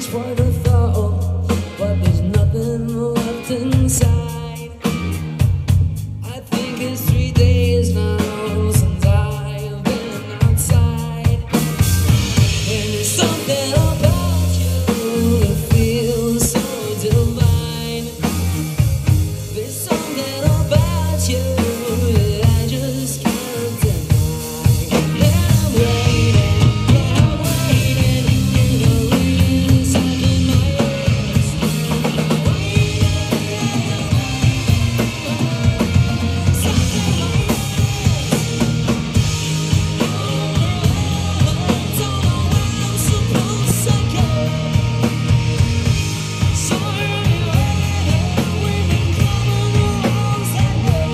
for the thought, but there's nothing left inside. I think it's 3 days now since I've been outside, and there's something about you that feels so divine. There's something about you that I just can't deny. And I'm waiting, yeah, I'm waiting in the rain, stuck in my ears. Stuck in my ears. Don't know where I'm supposed to go. So anyway, we've been coming the roads that way.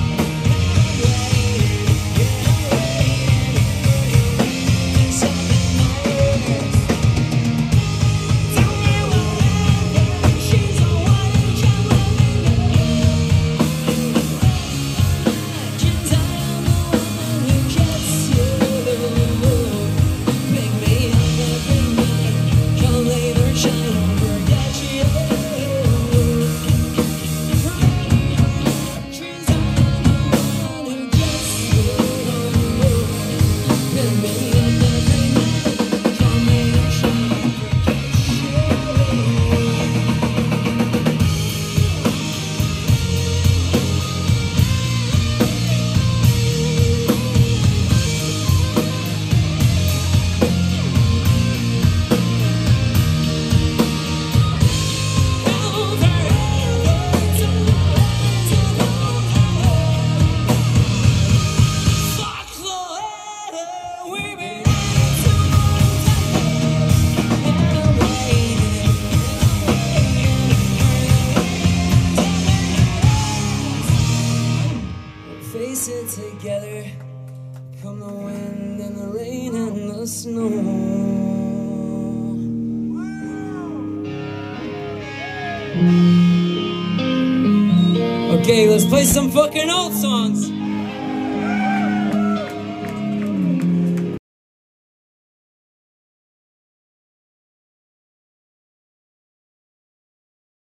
Face it together, come the wind and the rain and the snow. Okay, let's play some fucking old songs.